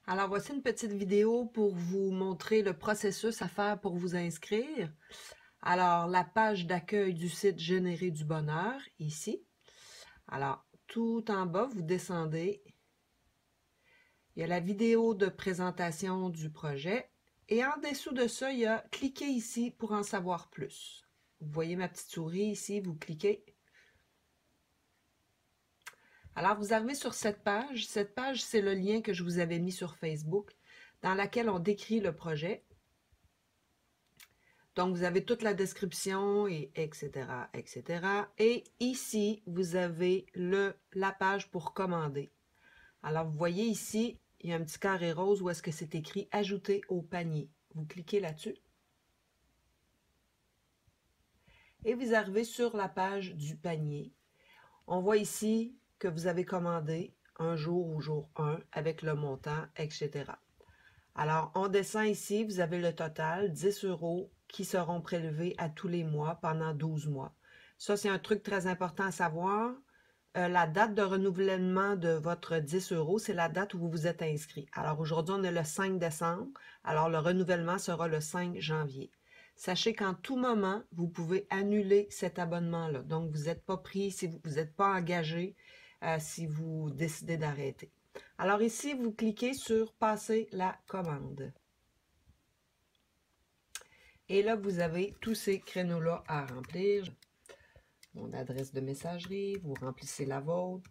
Alors, voici une petite vidéo pour vous montrer le processus à faire pour vous inscrire. Alors, la page d'accueil du site Générer du bonheur, ici. Alors, tout en bas, vous descendez. Il y a la vidéo de présentation du projet. Et en dessous de ça, il y a « Cliquez ici pour en savoir plus ». Vous voyez ma petite souris ici, vous cliquez. Alors, vous arrivez sur cette page. Cette page, c'est le lien que je vous avais mis sur Facebook, dans laquelle on décrit le projet. Donc, vous avez toute la description, et etc., etc. Et ici, vous avez la page pour commander. Alors, vous voyez ici, il y a un petit carré rose où est-ce que c'est écrit « Ajouter au panier ». Vous cliquez là-dessus. Et vous arrivez sur la page du panier. On voit ici que vous avez commandé un jour ou jour 1 avec le montant, etc. Alors, on descend ici, vous avez le total, 10 € qui seront prélevés à tous les mois pendant 12 mois. Ça, c'est un truc très important à savoir. La date de renouvellement de votre 10 €, c'est la date où vous vous êtes inscrit. Alors, aujourd'hui, on est le 5 décembre. Alors, le renouvellement sera le 5 janvier. Sachez qu'en tout moment, vous pouvez annuler cet abonnement-là. Donc, vous n'êtes pas pris, si vous n'êtes pas engagé si vous décidez d'arrêter. Alors ici, vous cliquez sur « Passer la commande ». Et là, vous avez tous ces créneaux-là à remplir. Mon adresse de messagerie, vous remplissez la vôtre.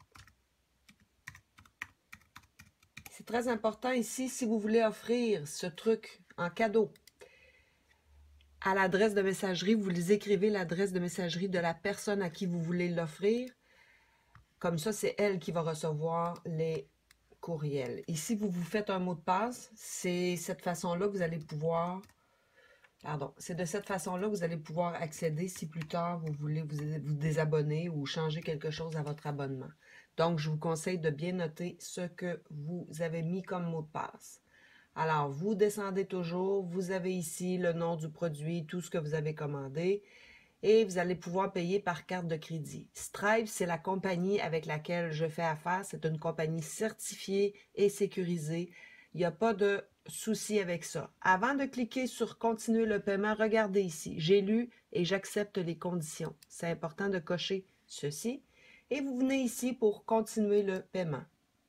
C'est très important ici, si vous voulez offrir ce truc en cadeau à l'adresse de messagerie, vous les écrivez l'adresse de messagerie de la personne à qui vous voulez l'offrir. Comme ça, c'est elle qui va recevoir les courriels. Ici, vous vous faites un mot de passe. C'est cette façon-là que vous allez pouvoir... Pardon, c'est de cette façon-là que vous allez pouvoir accéder si plus tard vous voulez vous désabonner ou changer quelque chose à votre abonnement. Donc, je vous conseille de bien noter ce que vous avez mis comme mot de passe. Alors, vous descendez toujours, vous avez ici le nom du produit, tout ce que vous avez commandé, et vous allez pouvoir payer par carte de crédit. Stripe, c'est la compagnie avec laquelle je fais affaire. C'est une compagnie certifiée et sécurisée. Il n'y a pas de souci avec ça. Avant de cliquer sur « Continuer le paiement », regardez ici. J'ai lu et j'accepte les conditions. C'est important de cocher ceci. Et vous venez ici pour continuer le paiement.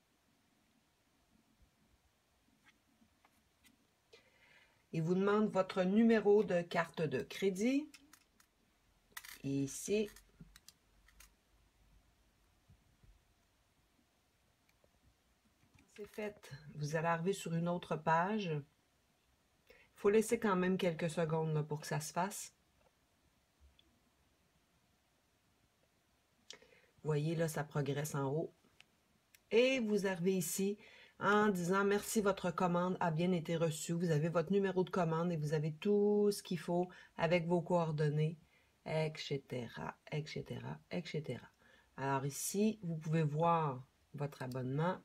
Il vous demande votre numéro de carte de crédit. Ici. C'est fait. Vous allez arriver sur une autre page. Il faut laisser quand même quelques secondes là, pour que ça se fasse. Vous voyez, là, ça progresse en haut. Et vous arrivez ici en disant « Merci, votre commande a bien été reçue ». Vous avez votre numéro de commande et vous avez tout ce qu'il faut avec vos coordonnées, etc., etc., etc. Alors ici, vous pouvez voir votre abonnement.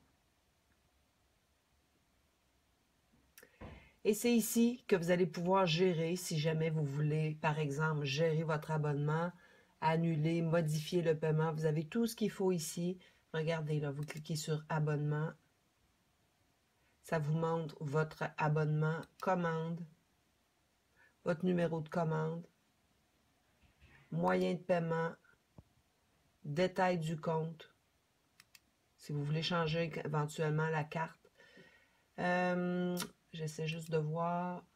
Et c'est ici que vous allez pouvoir gérer, si jamais vous voulez, par exemple, gérer votre abonnement, annuler, modifier le paiement. Vous avez tout ce qu'il faut ici. Regardez, là, vous cliquez sur « Abonnement ». Ça vous montre votre abonnement, commande, votre numéro de commande, moyen de paiement, détail du compte, si vous voulez changer éventuellement la carte. J'essaie juste de voir.